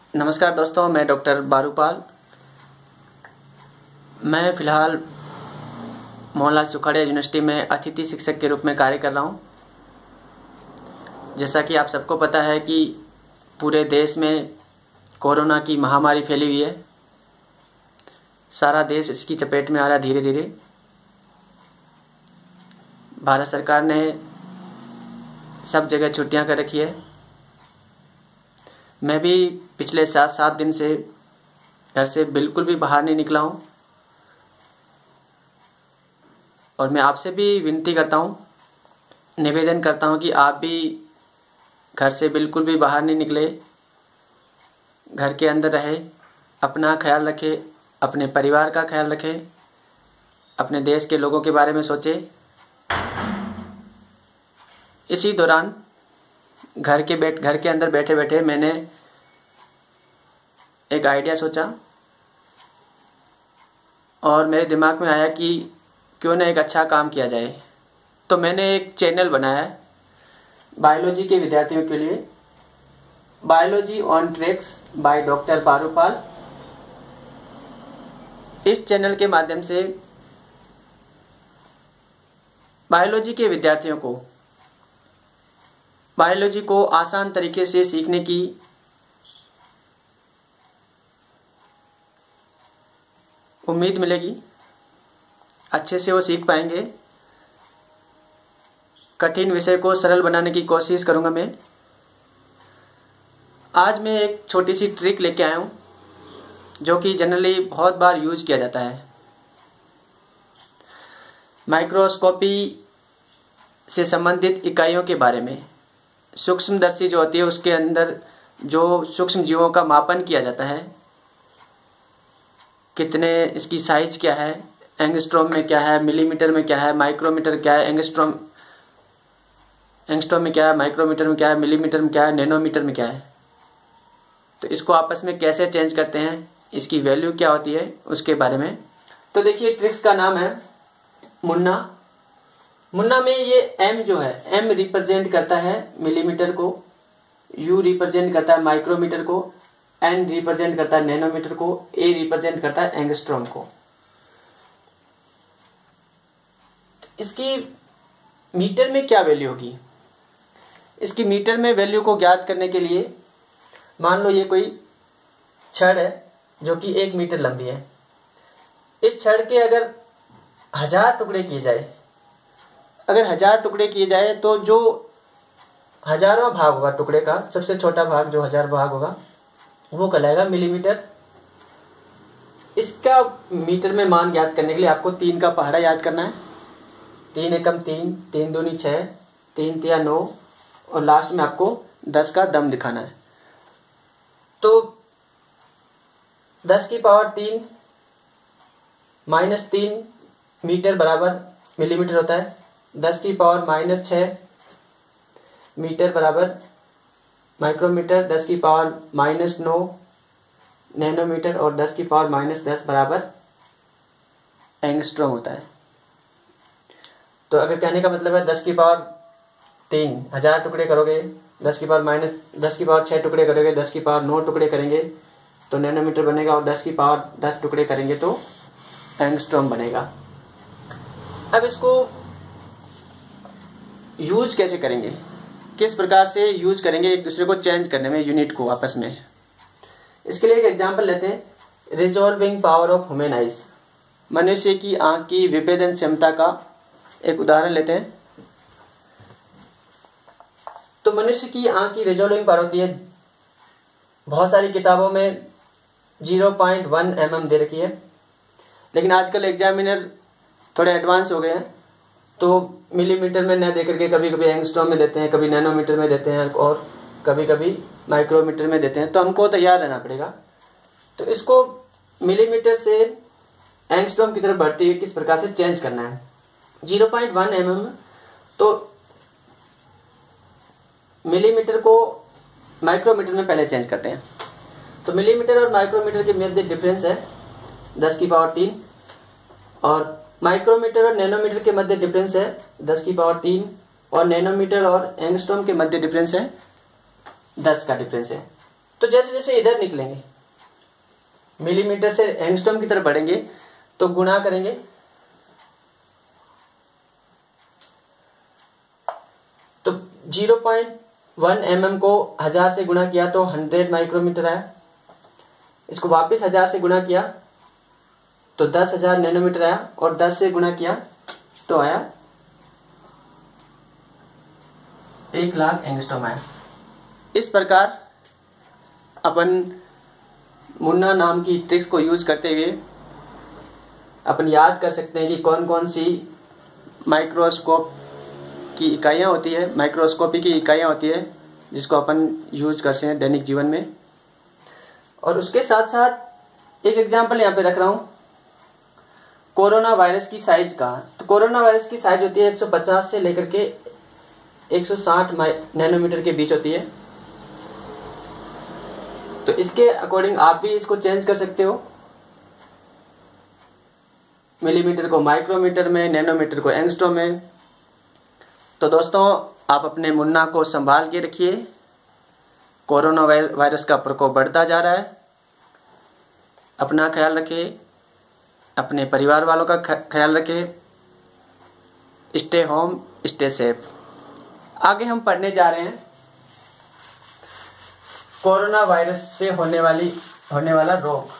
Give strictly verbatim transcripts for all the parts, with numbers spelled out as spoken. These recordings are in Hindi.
नमस्कार दोस्तों, मैं डॉक्टर बारूपाल। मैं फ़िलहाल मोहनलाल सुखाड़िया यूनिवर्सिटी में अतिथि शिक्षक के रूप में कार्य कर रहा हूँ। जैसा कि आप सबको पता है कि पूरे देश में कोरोना की महामारी फैली हुई है। सारा देश इसकी चपेट में आ रहा है धीरे धीरे। भारत सरकार ने सब जगह छुट्टियां कर रखी है। मैं भी पिछले सात सात दिन से घर से बिल्कुल भी बाहर नहीं निकला हूँ और मैं आपसे भी विनती करता हूँ, निवेदन करता हूँ कि आप भी घर से बिल्कुल भी बाहर नहीं निकले, घर के अंदर रहे, अपना ख्याल रखें, अपने परिवार का ख्याल रखें, अपने देश के लोगों के बारे में सोचें। इसी दौरान घर के बैठ घर के अंदर बैठे बैठे मैंने एक आइडिया सोचा और मेरे दिमाग में आया कि क्यों ना एक अच्छा काम किया जाए। तो मैंने एक चैनल बनाया है बायोलॉजी के विद्यार्थियों के लिए, biology on tracks by doctor Barupal. इस चैनल के माध्यम से बायोलॉजी के विद्यार्थियों को बायोलॉजी को आसान तरीके से सीखने की उम्मीद मिलेगी। अच्छे से वो सीख पाएंगे। कठिन विषय को सरल बनाने की कोशिश करूंगा मैं। आज मैं एक छोटी सी ट्रिक लेके आया हूं जो कि जनरली बहुत बार यूज किया जाता है। माइक्रोस्कोपी से संबंधित इकाइयों के बारे में, सूक्ष्मदर्शी जो होती है उसके अंदर जो सूक्ष्म जीवों का मापन किया जाता है, कितने इसकी साइज क्या है, एंगस्ट्रॉम में क्या है, मिलीमीटर में क्या है, माइक्रोमीटर क्या है, एंगस्ट्रॉम एंगस्ट्रॉम में क्या है, माइक्रोमीटर में क्या है, मिलीमीटर में क्या है, नैनोमीटर में क्या है। तो इसको आपस में कैसे चेंज करते हैं, इसकी वैल्यू क्या होती है, उसके बारे में। तो देखिए, ट्रिक्स का नाम है मुन्ना। मुन्ना में ये m जो है, m रिप्रेजेंट करता है मिलीमीटर को, u रिप्रेजेंट करता है माइक्रोमीटर को, n रिप्रेजेंट करता है नैनोमीटर को, a रिप्रेजेंट करता है एंगस्ट्रॉम को। इसकी मीटर में क्या वैल्यू होगी? इसकी मीटर में वैल्यू को ज्ञात करने के लिए मान लो ये कोई छड़ है जो कि एक मीटर लंबी है। इस छड़ के अगर हजार टुकड़े किए जाए अगर हजार टुकड़े किए जाए तो जो हजारवां भाग होगा टुकड़े का, सबसे छोटा भाग जो हजार भाग होगा, वो कहलाएगा मिलीमीटर। इसका मीटर में मान ज्ञात करने के लिए आपको तीन का पहाड़ा याद करना है। तीन एकम तीन, तीन दूनी छः, तीन तिया नौ और लास्ट में आपको दस का दम दिखाना है। तो दस की पावर तीन माइनस तीन मीटर बराबर मिलीमीटर होता है। दस की पावर माइनस छः मीटर बराबर माइक्रोमीटर। दस की पावर माइनस नौ नैनोमीटर और दस की पावर माइनस दस बराबर एंगस्ट्रॉम होता है। तो अगर कहने का मतलब है दस की पावर तीन हजार टुकड़े करोगे, दस की पावर माइनस दस की पावर छः टुकड़े करोगे, दस की पावर नौ टुकड़े करेंगे तो नैनोमीटर बनेगा, और दस की पावर दस टुकड़े करेंगे तो एंगस्ट्रॉम बनेगा। अब इसको यूज कैसे करेंगे, किस प्रकार से यूज करेंगे एक दूसरे को चेंज करने में, यूनिट को आपस में। इसके लिए एक एग्जांपल लेते हैं, resolving power of human eyes. मनुष्य की आंख की विभेदन क्षमता का एक उदाहरण लेते हैं। तो मनुष्य की आंख की रिजॉल्विंग पावर होती है, बहुत सारी किताबों में zero point one M M दे रखी है, लेकिन आजकल एग्जामिनर थोड़े एडवांस हो गए हैं तो मिलीमीटर में न देकर के कभी कभी एंगस्ट्रॉम में देते हैं, कभी नैनोमीटर में देते हैं और कभी कभी माइक्रोमीटर में देते हैं। तो हमको तैयार रहना पड़ेगा। तो इसको मिलीमीटर से एंगस्ट्रॉम की तरफ बढ़ते हुए किस प्रकार से चेंज करना है। Zero point one M M तो मिलीमीटर को माइक्रोमीटर में पहले चेंज करते हैं। तो मिलीमीटर और माइक्रोमीटर के मध्य डिफरेंस है दस की पावर तीन, और माइक्रोमीटर और नैनोमीटर के मध्य डिफरेंस है दस की पावर तीन, और नैनोमीटर और एंगस्ट्रॉम के मध्य डिफरेंस है दस का डिफरेंस है। तो जैसे जैसे इधर निकलेंगे, मिलीमीटर से एंगस्ट्रॉम की तरफ बढ़ेंगे, तो गुणा करेंगे, तो zero point one M M को हजार से गुणा किया तो हंड्रेड माइक्रोमीटर आया। इसको वापस हजार से गुणा किया तो दस हजार नैनोमीटर आया, और दस से गुणा किया तो आया एक लाख एंगस्ट्रॉम आया। इस प्रकार अपन मुन्ना नाम की ट्रिक्स को यूज करते हुए अपन याद कर सकते हैं कि कौन कौन सी माइक्रोस्कोप की इकाइयाँ होती है, माइक्रोस्कोपी की इकाइयाँ होती है, जिसको अपन यूज करते हैं दैनिक जीवन में। और उसके साथ साथ एक एग्जांपल यहाँ पे रख रहा हूँ कोरोना वायरस की साइज का। तो कोरोना वायरस की साइज होती है एक सौ पचास से लेकर के एक सौ साठ नैनोमीटर के बीच होती है। तो इसके अकॉर्डिंग आप भी इसको चेंज कर सकते हो, मिलीमीटर को माइक्रोमीटर में, नैनोमीटर को एंगस्ट्रॉम में। तो दोस्तों, आप अपने मुन्ना को संभाल के रखिए। कोरोना वायरस का प्रकोप बढ़ता जा रहा है। अपना ख्याल रखिए, अपने परिवार वालों का ख्याल रखिए। Stay home, stay safe. आगे हम पढ़ने जा रहे हैं कोरोना वायरस से होने वाली होने वाला रोग।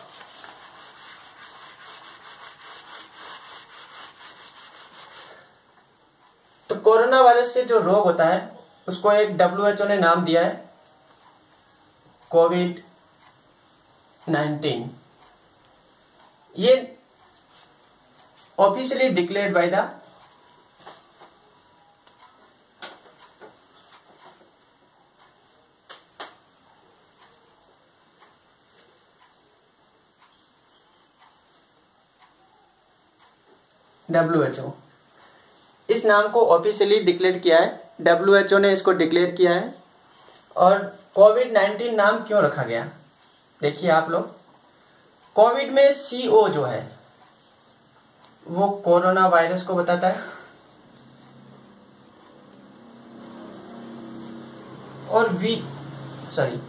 तो कोरोना वायरस से जो रोग होता है उसको एक डब्ल्यू एच ओ ने नाम दिया है कोविड नाइन्टीन। ये officially declared by the W H O. इस नाम को ऑफिशियली डिक्लेयर किया है, डब्ल्यू एच ओ ने इसको डिक्लेयर किया है। और कोविड नाइन्टीन नाम क्यों रखा गया, देखिए आप लोग। कोविड में सी ओ जो है वो कोरोना वायरस को बताता है, और V sorry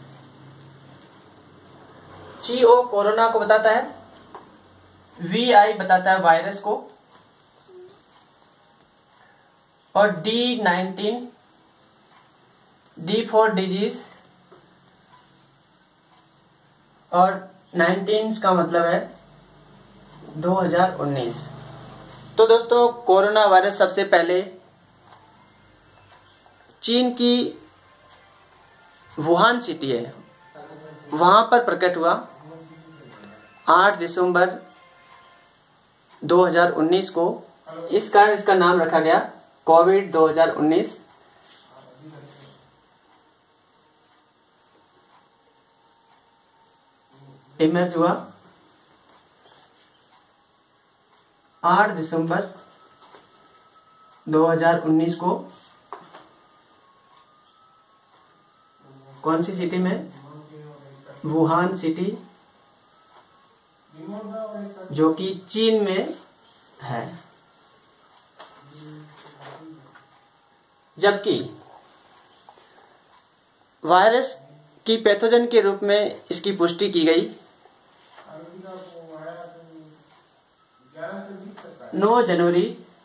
C O corona को बताता है, वी आई बताता है वायरस को, और D nineteen D for disease, और नाइनटीन का मतलब है दो हज़ार उन्नीस। तो दोस्तों, कोरोना वायरस सबसे पहले चीन की वुहान सिटी है, वहां पर प्रकट हुआ आठ दिसंबर दो हज़ार उन्नीस को। इस कारण इसका नाम रखा गया कोविड दो हज़ार उन्नीस। इमर्ज हुआ आठ दिसंबर दो हज़ार उन्नीस को कौन सी सिटी में, वुहान सिटी, जो कि चीन में है। जबकि वायरस की पैथोजन के रूप में इसकी पुष्टि की गई नौ जनवरी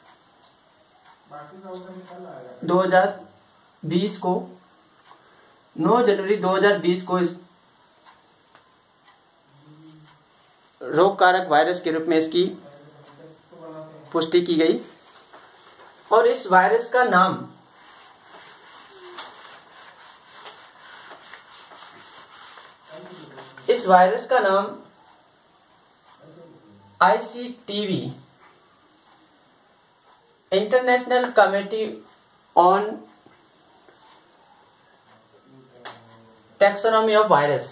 दो हज़ार बीस को नौ जनवरी दो हज़ार बीस को इस रोग कारक वायरस के रूप में इसकी पुष्टि की गई। और इस वायरस का नाम इस वायरस का नाम I C T V, international committee on taxonomy of virus,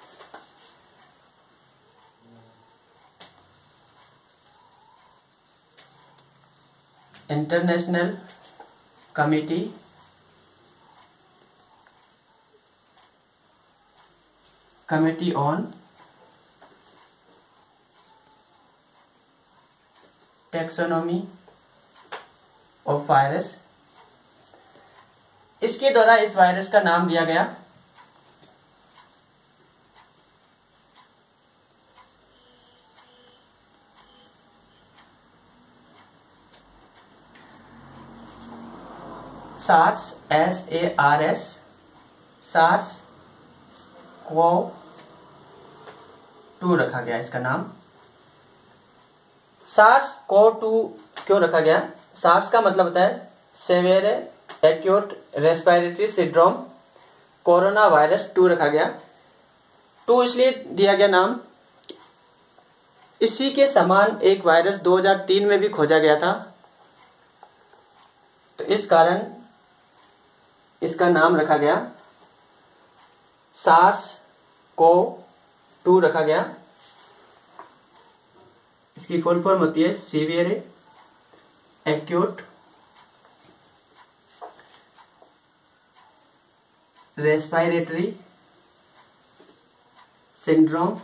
international committee committee on taxonomy of virus, इसके द्वारा इस वायरस का नाम दिया गया SARS, S A R S, SARS को टू रखा गया इसका नाम। सार्स को टू क्यों रखा गया? सार्स का मतलब होता है severe acute respiratory syndrome, corona virus two रखा गया। टू इसलिए दिया गया नाम, इसी के समान एक वायरस दो हज़ार तीन में भी खोजा गया था, तो इस कारण इसका नाम रखा गया सार्स को टू रखा गया। इसकी फुल फॉर्म होती है severe acute respiratory syndrome,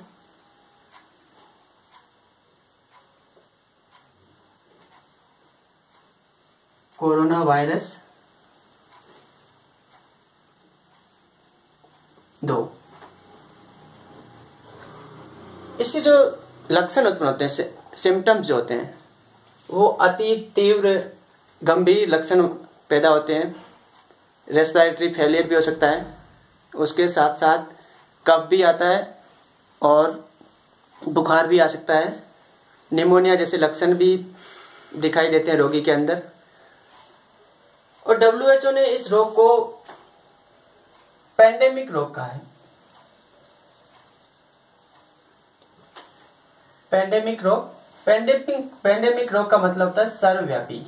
corona virus दो। इससे जो लक्षण उत्पन्न होते हैं, सिम्टम्स जो होते हैं, वो अति तीव्र गंभीर लक्षण पैदा होते हैं। रेस्पिरेटरी फेलियर भी हो सकता है, उसके साथ साथ कफ भी आता है और बुखार भी आ सकता है। निमोनिया जैसे लक्षण भी दिखाई देते हैं रोगी के अंदर। और डब्ल्यू एच ओ ने इस रोग को पैंडेमिक रोग कहा है। पैंडेमिक रोग, पैंडेमिक पैंडेमिक रोग का मतलब होता है सर्वव्यापी।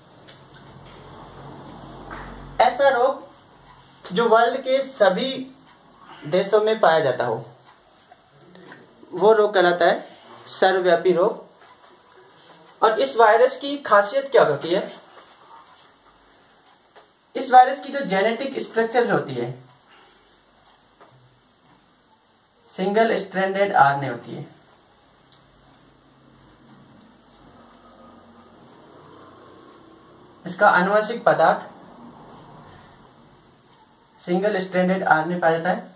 ऐसा रोग जो वर्ल्ड के सभी देशों में पाया जाता हो, वो रोग कहलाता है सर्वव्यापी रोग। और इस वायरस की खासियत क्या होती है? इस वायरस की जो जेनेटिक स्ट्रक्चर होती है, सिंगल स्ट्रैंडेड आरएनए होती है। इसका आनुवंशिक पदार्थ सिंगल स्ट्रैंडेड आरएनए पाया जाता है।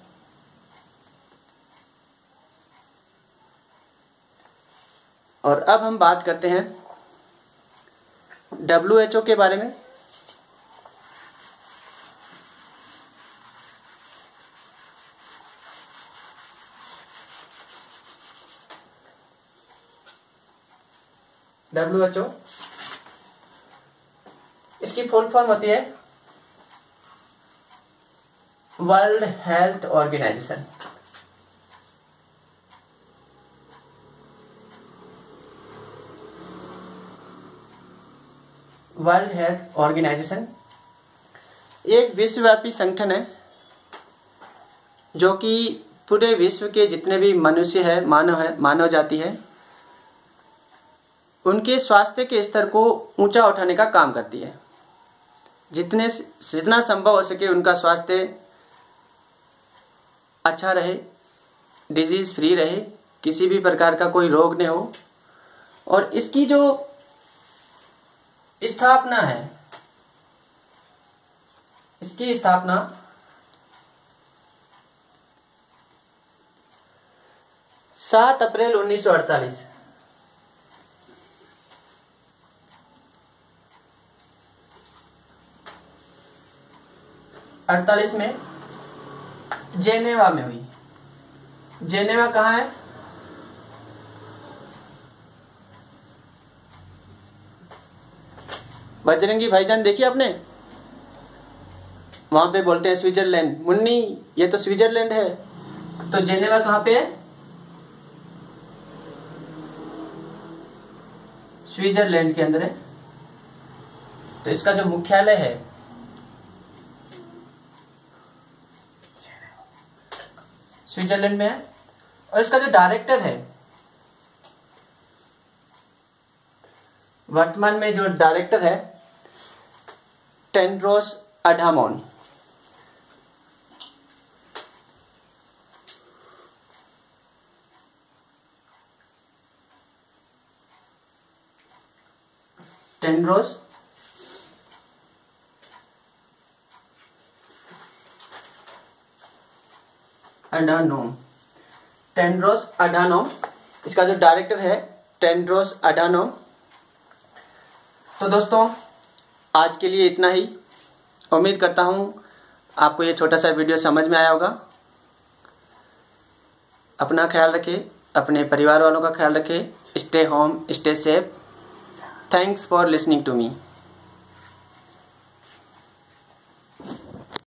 और अब हम बात करते हैं डब्ल्यू एच ओ के बारे में। डब्ल्यू एच ओ इसकी फुल फॉर्म होती है world health organisation. World health organisation एक विश्वव्यापी संगठन है जो कि पूरे विश्व के जितने भी मनुष्य है, मानव है, मानव जाति है, उनके स्वास्थ्य के स्तर को ऊंचा उठाने का काम करती है। जितने जितना संभव हो सके उनका स्वास्थ्य अच्छा रहे, डिजीज फ्री रहे, किसी भी प्रकार का कोई रोग न हो। और इसकी जो स्थापना है, इसकी स्थापना सात अप्रैल उन्नीस सौ अड़तालीस अड़तालीस में जेनेवा में हुई। जेनेवा कहाँ है? बजरंगी भाईजान देखिए आपने, वहां पे बोलते हैं स्विट्जरलैंड। मुन्नी ये तो स्विट्जरलैंड है, तो जेनेवा कहाँ पे है? स्विट्जरलैंड के अंदर है। तो इसका जो मुख्यालय है स्विट्जरलैंड में है। और इसका जो डायरेक्टर है, वर्तमान में जो डायरेक्टर है Tedros Adhanom. Tedros Adhanom Tedros Adhanom इसका जो डायरेक्टर है टेड्रोस अधानोम। तो दोस्तों आज के लिए इतना ही। उम्मीद करता हूँ आपको ये छोटा सा वीडियो समझ में आया होगा। अपना ख्याल रखें, अपने परिवार वालों का ख्याल रखें। Stay home, stay safe. Thanks for listening to me.